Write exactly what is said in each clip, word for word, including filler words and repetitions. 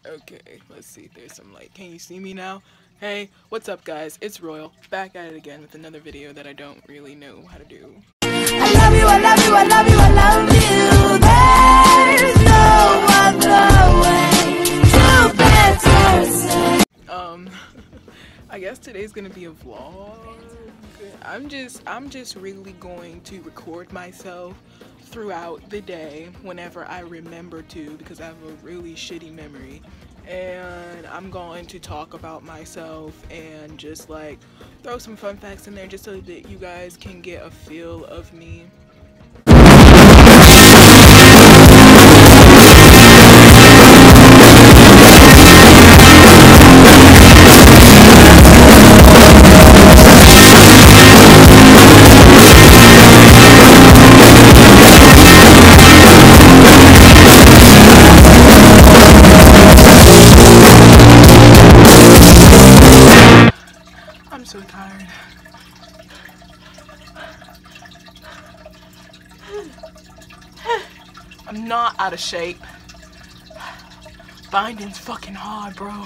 Okay, let's see if there's some light. Can you see me now? Hey, what's up guys? It's Royal, back at it again with another video that I don't really know how to do. I love you, I love you, I love you, I love you. There's no other way to better say. Um, I guess today's gonna be a vlog. I'm just, I'm just really going to record myself throughout the day whenever I remember to, because I have a really shitty memory, and I'm going to talk about myself and just like throw some fun facts in there just so that you guys can get a feel of me. I'm so tired. I'm not out of shape. Binding's fucking hard, bro.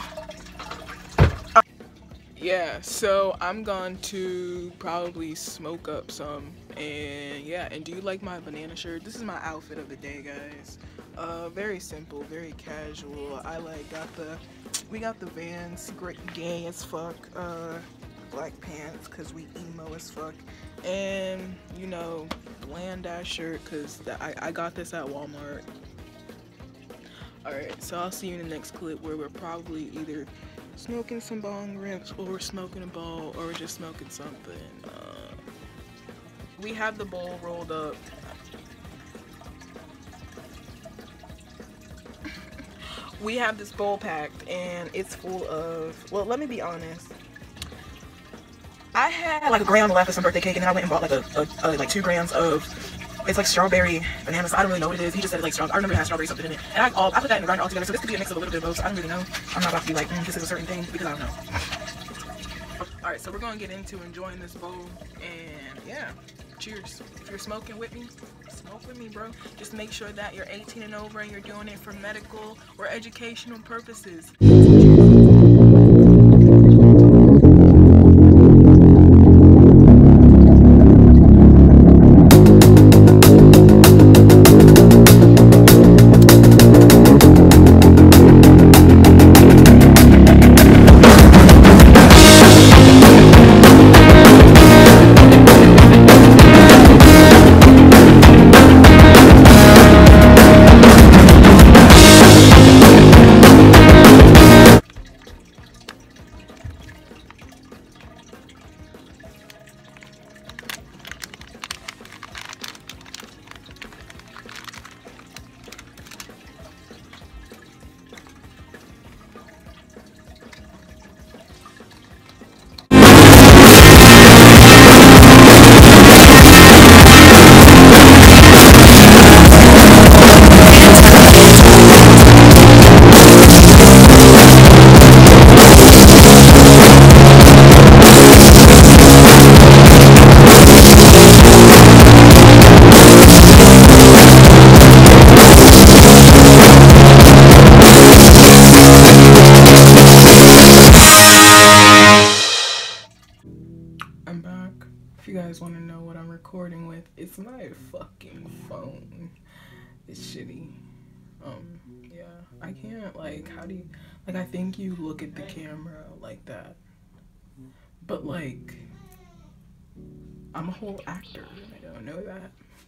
Yeah, so I'm going to probably smoke up some, and yeah, and do you like my banana shirt? This is my outfit of the day, guys. Uh, very simple, very casual. I like got the, we got the Vans, great gay as fuck, uh, black pants, cause we emo as fuck, and you know, bland ass shirt, cause I, I got this at Walmart. Alright, so I'll see you in the next clip where we're probably either smoking some bong rips, or we're smoking a bowl, or we're just smoking something. Uh, we have the bowl rolled up. We have this bowl packed, and it's full of, well, let me be honest. I had like a gram left of some birthday cake, and then I went and bought like a, a, a like two grams of, it's like strawberry bananas. I don't really know what it is. He just said it like strawberry. I remember it had strawberry something in it, and I all I put that in the grinder all together. So this could be a mix of a little bit of both. So I don't really know. I'm not about to be like, mm, this is a certain thing, because I don't know. All right, so we're gonna get into enjoying this bowl, and yeah, cheers. If you're smoking with me, smoke with me, bro. Just make sure that you're eighteen and over, and you're doing it for medical or educational purposes. I'm back. If you guys want to know what I'm recording with, it's my fucking phone. It's shitty. Um, yeah, I can't, like, how do you, like, I think you look at the camera like that, but, like, I'm a whole actor, and I don't know that.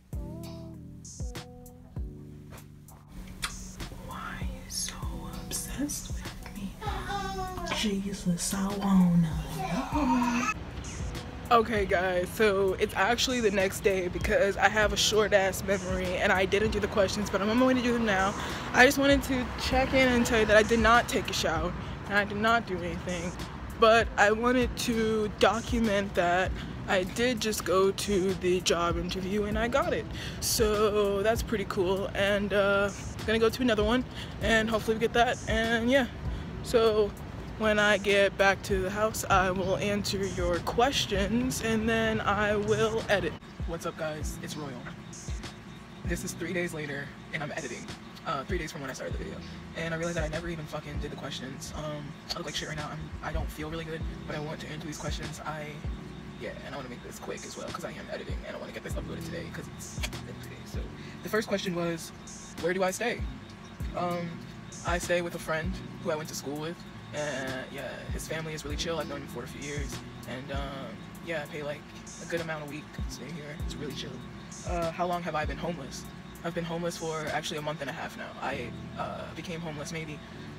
Why are you so obsessed with me? Jesus, I wanna know. Okay guys, so it's actually the next day because I have a short ass memory and I didn't do the questions, but I'm going to do them now. I just wanted to check in and tell you that I did not take a shower and I did not do anything, but I wanted to document that I did just go to the job interview and I got it. So that's pretty cool, and uh, I'm gonna go to another one and hopefully we get that, and yeah. So when I get back to the house, I will answer your questions and then I will edit. What's up guys, it's Royal. This is three days later and I'm editing. uh, three days from when I started the video, and I realized that I never even fucking did the questions. Um, I look like shit right now. I'm, I don't feel really good, but I want to answer these questions. I, yeah, and I want to make this quick as well because I am editing and I want to get this uploaded today because it's been two days. So the first question was, where do I stay? Um, I stay with a friend who I went to school with, and yeah, his family is really chill. I've known him for a few years, and um, yeah, I pay like a good amount a week to stay here. It's really chill. Uh, how long have I been homeless? I've been homeless for actually a month and a half now. I uh, became homeless maybe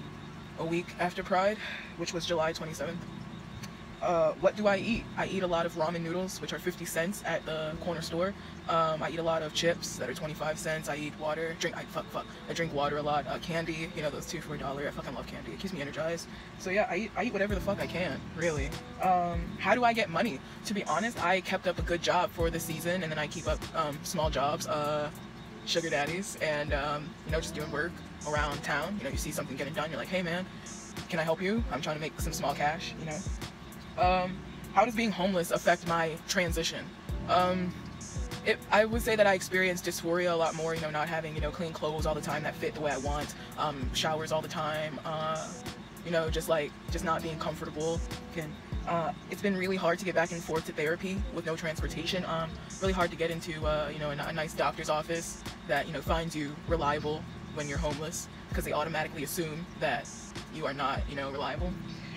a week after Pride, which was July twenty-seventh. Uh, what do I eat? I eat a lot of ramen noodles, which are fifty cents at the corner store. Um, I eat a lot of chips that are twenty-five cents. I eat water, drink, I fuck, fuck. I drink water a lot. Uh, candy, you know, those two for a dollar. I fucking love candy. It keeps me energized. So yeah, I eat, I eat whatever the fuck I can, really. Um, how do I get money? To be honest, I kept up a good job for the season, and then I keep up um, small jobs, uh, sugar daddies, and um, you know, just doing work around town. You know, you see something getting done, you're like, hey man, can I help you? I'm trying to make some small cash, you know. Um, how does being homeless affect my transition? Um, it, I would say that I experienced dysphoria a lot more, you know, not having, you know, clean clothes all the time that fit the way I want, um, showers all the time, uh, you know, just like, just not being comfortable. Can, uh, it's been really hard to get back and forth to therapy with no transportation. Um, really hard to get into, uh, you know, a, a nice doctor's office that, you know, finds you reliable when you're homeless, because they automatically assume that you are not, you know, reliable.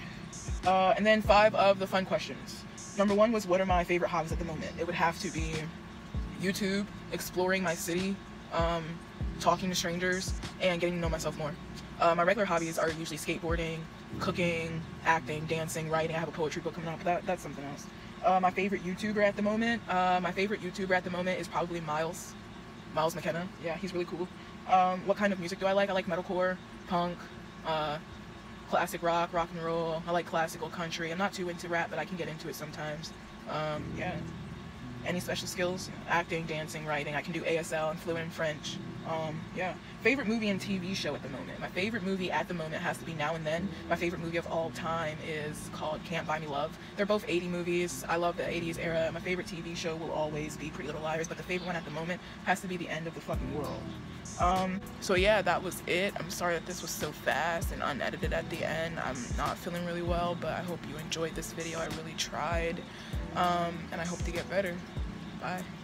Uh, and then five of the fun questions. Number one was, what are my favorite hobbies at the moment? It would have to be YouTube, exploring my city, um, talking to strangers, and getting to know myself more. Uh, my regular hobbies are usually skateboarding, cooking, acting, dancing, writing. I have a poetry book coming out, but that, that's something else. Uh, my favorite YouTuber at the moment, uh, my favorite YouTuber at the moment is probably Miles, Miles McKenna. Yeah, he's really cool. Um, what kind of music do I like? I like metalcore, punk, uh, classic rock, rock and roll. I like classical country. I'm not too into rap, but I can get into it sometimes. Um, yeah. Any special skills? Acting, dancing, writing. I can do A S L. I'm fluent in French. Um, yeah. Favorite movie and T V show at the moment. My favorite movie at the moment has to be Now and Then. My favorite movie of all time is called Can't Buy Me Love. They're both eighties movies. I love the eighties era. My favorite T V show will always be Pretty Little Liars, but the favorite one at the moment has to be The End of the Fucking World. Um, so yeah, that was it. I'm sorry that this was so fast and unedited at the end. I'm not feeling really well, but I hope you enjoyed this video. I really tried, um, and I hope to get better. Bye.